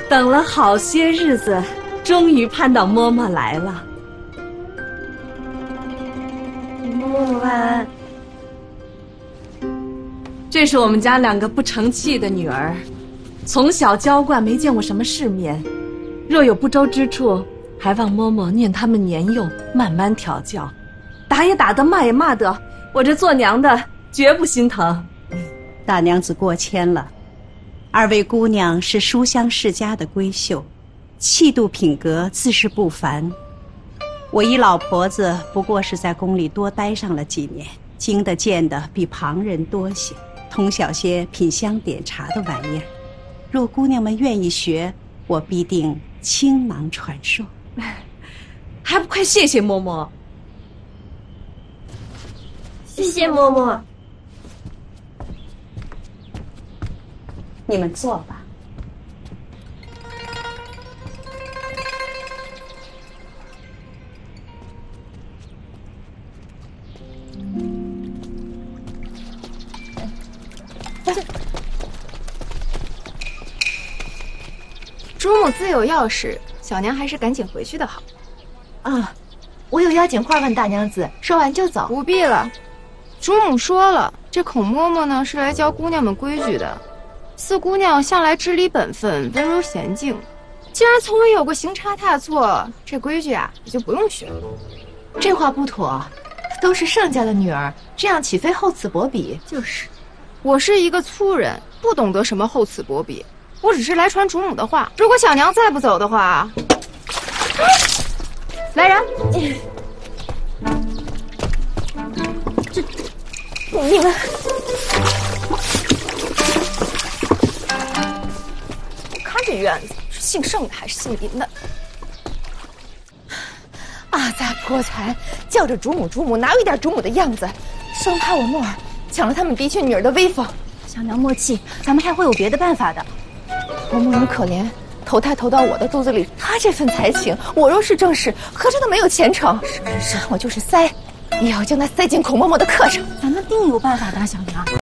等了好些日子，终于盼到嬷嬷来了。 嬷嬷， 这是我们家2个不成器的女儿，从小娇惯，没见过什么世面，若有不周之处，还望嬷嬷念他们年幼，慢慢调教。打也打得，骂也骂得，我这做娘的绝不心疼。 大娘子过谦了，2位姑娘是书香世家的闺秀，气度品格自是不凡。我一老婆子不过是在宫里多待上了几年，经得见的比旁人多些，通晓些品香点茶的玩意儿。若姑娘们愿意学，我必定倾囊传授。 还不快谢谢嬷嬷！ 谢谢嬷嬷。 你们坐吧。 主母自有要事，小娘还是赶紧回去的好。 啊，我有要紧话问大娘子，说完就走。 不必了，主母说了，这孔嬷嬷呢是来教姑娘们规矩的。四姑娘向来知礼本分，温柔娴静，既然从未有过行差踏错，这规矩啊也就不用学了。 这话不妥，都是盛家的女儿，这样岂非厚此薄彼？ 就是，我是一个粗人，不懂得什么厚此薄彼，我只是来传主母的话。如果小娘再不走的话，来人！ 你们看这院子，是姓盛的还是姓林的？ 阿杂泼财，叫着主母主母，哪有一点主母的样子？生怕我沫儿抢了他们嫡亲女儿的威风。 小娘莫气，咱们还会有别的办法的。 我母女可怜，投胎投到我的肚子里，她这份才情，我若是正室，何尝都没有前程？是，我就是塞，也要将她塞进孔嬷嬷的课上。 咱们定有办法的，小娘。